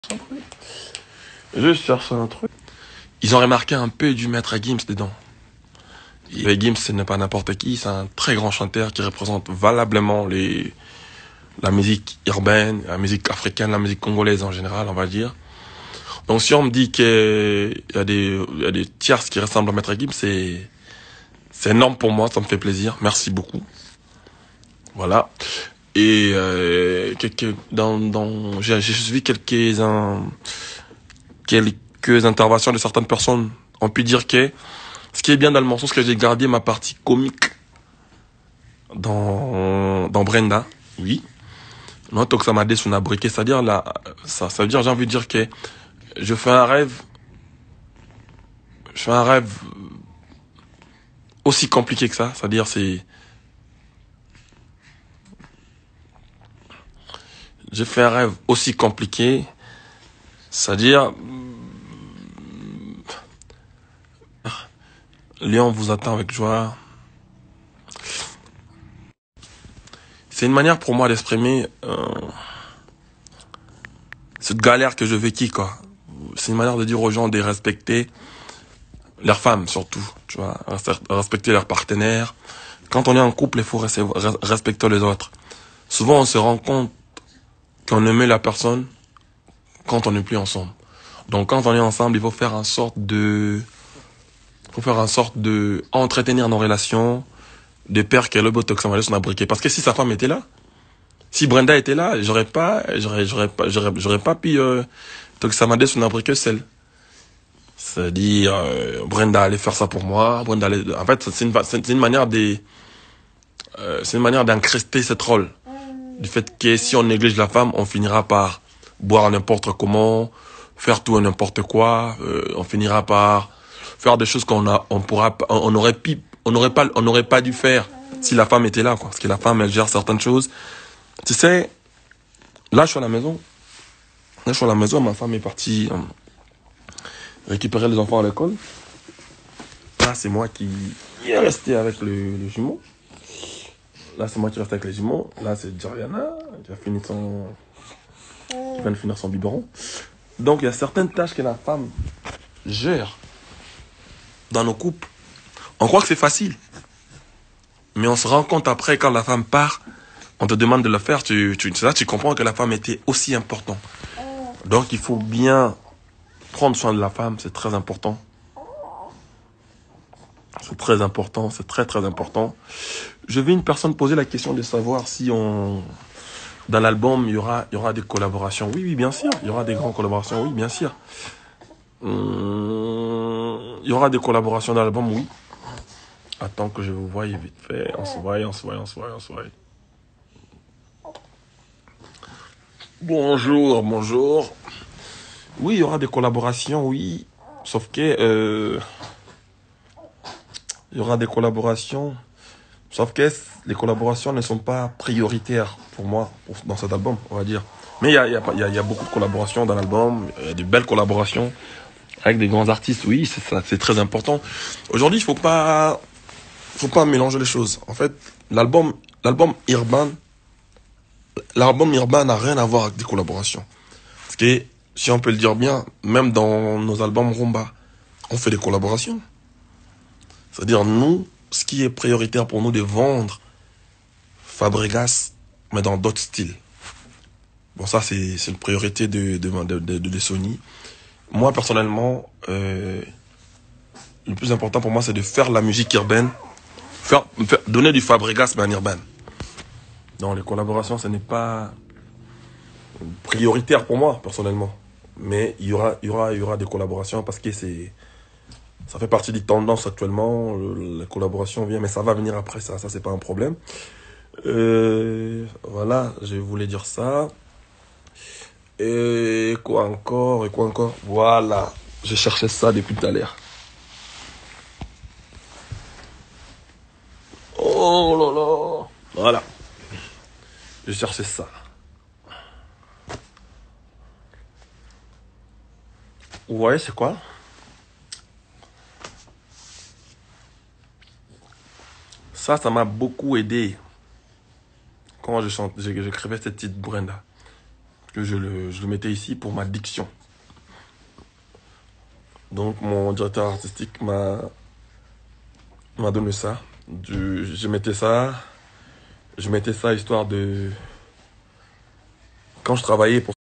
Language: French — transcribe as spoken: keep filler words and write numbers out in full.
Je cherche un truc. Ils ont remarqué un peu du maître Gims dedans. Et Gims, ce n'est pas n'importe qui, c'est un très grand chanteur qui représente valablement les, la musique urbaine, la musique africaine, la musique congolaise en général, on va dire. Donc si on me dit qu'il y a des, il y a des tierces qui ressemblent à maître Gims, c'est, c'est énorme pour moi, ça me fait plaisir. Merci beaucoup. Voilà. Et euh, quelques, dans, dans, j'ai suivi quelques, un, quelques interventions de certaines personnes. On peut dire que ce qui est bien dans le morceau, c'est que j'ai gardé ma partie comique dans, dans Brenda. Oui. Non, donc ça m'a déçu, on a briqué. C'est-à-dire, là, ça, ça veut dire, j'ai envie de dire que je fais un rêve, je fais un rêve aussi compliqué que ça. C'est-à-dire, c'est, j'ai fait un rêve aussi compliqué. C'est-à-dire, Léon vous attend avec joie. C'est une manière pour moi d'exprimer euh, cette galère que je véquis, quoi. C'est une manière de dire aux gens de respecter leurs femmes, surtout, tu vois, respecter leurs partenaires. Quand on est en couple, il faut respecter les autres. Souvent, on se rend compte qu'on aimait la personne quand on n'est plus ensemble. Donc, quand on est ensemble, il faut faire en sorte de, il faut faire en sorte de entretenir nos relations, de perdre que le botox on a briqué. Parce que si sa femme était là, si Brenda était là, j'aurais pas, j'aurais, j'aurais pas, j'aurais, j'aurais pas pu, euh, Toxamadé son abriqué celle. C'est-à-dire, euh, Brenda allait faire ça pour moi, Brenda allait, en fait, c'est une, c'est une manière de, euh, c'est une manière d'encrester cette rôle. Du fait que si on néglige la femme, on finira par boire n'importe comment, faire tout et n'importe quoi, euh, on finira par faire des choses qu'on a, on pourra, on aurait pu, on n'aurait pas, on n'aurait pas dû faire si la femme était là, quoi. Parce que la femme, elle gère certaines choses. Tu sais, là, je suis à la maison. Là, je suis à la maison, ma femme est partie euh, récupérer les enfants à l'école. Là, c'est moi qui est resté avec le, le jumeau. Là, c'est moi qui reste avec les jumeaux. Là, c'est Jariana qui a fini son, qui vient de finir son biberon. Donc, il y a certaines tâches que la femme gère dans nos couples. On croit que c'est facile. Mais on se rend compte après, quand la femme part, on te demande de le faire, tu, tu, là, tu comprends que la femme était aussi importante. Donc, il faut bien prendre soin de la femme, c'est très important. C'est très important, c'est très très important. Je vais une personne poser la question de savoir si on, dans l'album, il y aura, il y aura des collaborations. Oui, oui, bien sûr. Il y aura des grandes collaborations, oui, bien sûr. Hum, il y aura des collaborations dans l'album, oui. Attends que je vous voie vite fait. On se voit, on se voit, on se voit, on se voit. Bonjour, bonjour. Oui, il y aura des collaborations, oui. Sauf que... Euh, il y aura des collaborations. Sauf que les collaborations ne sont pas prioritaires pour moi, pour, dans cet album, on va dire. Mais il y a, il y, a, il y, a, il y a beaucoup de collaborations dans l'album. Il y a de belles collaborations avec des grands artistes, oui, c'est ça, c'est très important. Aujourd'hui, il faut pas... faut pas mélanger les choses. En fait, l'album, l'album Urban, l'album Urban n'a rien à voir avec des collaborations. Parce que, si on peut le dire bien, même dans nos albums Rumba, on fait des collaborations. C'est-à-dire, nous, ce qui est prioritaire pour nous de vendre Fabregas, mais dans d'autres styles. Bon, ça, c'est, c'est une priorité de, de, de, de, de Sony. Moi, personnellement, euh, le plus important pour moi, c'est de faire la musique urbaine. Faire, faire, donner du Fabregas, mais en urbain. Non, les collaborations, ce n'est pas prioritaire pour moi, personnellement. Mais il y aura, il y aura, il y aura des collaborations parce que c'est, ça fait partie des tendances actuellement. Le, la collaboration vient, mais ça va venir après ça. Ça, c'est pas un problème. Euh, voilà, je voulais dire ça. Et quoi encore, et quoi encore. Voilà, je cherchais ça depuis tout à l'heure. Oh là là. Voilà. Je cherchais ça. Ouais, c'est quoi? Ça, ça m'a beaucoup aidé quand je chante, j'écrivais cette petite Brenda. que je le, je le mettais ici pour ma diction. Donc mon directeur artistique m'a m'a donné ça. Du, je mettais ça, je mettais ça histoire de... Quand je travaillais pour